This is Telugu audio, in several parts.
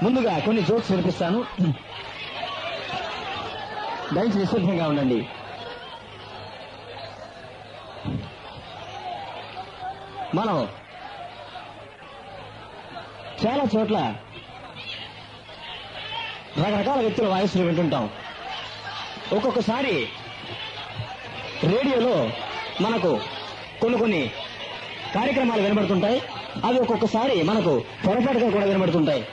ముందుగా కొన్ని జోక్స్ వినిపిస్తాను, దయచేసి నిశ్శబ్దంగా ఉండండి. మనం చాలా చోట్ల రకరకాల వ్యక్తుల వాయిస్లు వింటుంటాం. ఒక్కొక్కసారి రేడియోలో మనకు కొన్ని కార్యక్రమాలు వినబడుతుంటాయి. అవి ఒక్కొక్కసారి మనకు పొరపాటుగా కూడా వినబడుతుంటాయి.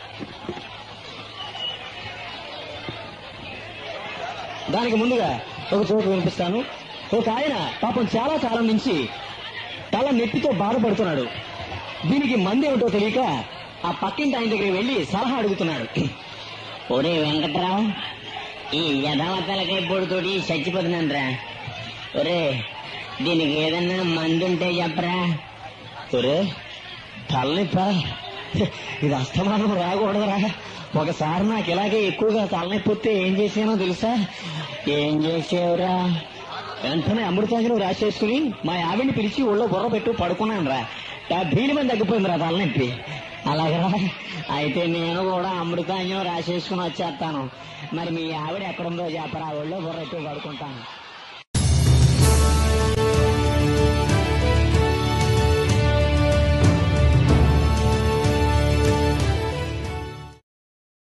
దానికి ముందుగా ఒక చోటు వినిపిస్తాను. ఒక ఆయన పాపం చాలా కాలం నుంచి తల నొప్పితో బాధపడుతున్నాడు. దీనికి మందు ఏమిటో తెలియక ఆ పక్కింటి ఆయన దగ్గరికి వెళ్లి సలహా అడుగుతున్నాడు. ఒరే వెంకట్రావు, ఈ యథావతలకై పొడితోటి చచ్చిపోతున్నానురా. ఒరే, దీనికి ఏదన్నా మందుంటే చెప్పరా. ఒరే, తలనొప్పా? ఇది అస్తమానం రాకూడదురా. ఒకసారి నాకు ఇలాగే ఎక్కువగా తలనొప్పి వస్తే ఏం చేసానో తెలుసా? ఏం చేసేవురా? వెంటనే అమృతాంజనం రాసేసుకుని మా ఆవిడ్ని పిలిచి ఒళ్ళో బుర్ర పెట్టు పడుకున్నాను రా. దీని మీద తగ్గిపోయింది రా తలనొప్పి. అలాగరా? అయితే నేను కూడా అమృతాంజనం రాసేసుకుని వచ్చేస్తాను. మరి మీ ఆవిడ ఎక్కడుందో చెప్పరా, ఒళ్ళో బుర్ర పెట్టు పడుకుంటాను.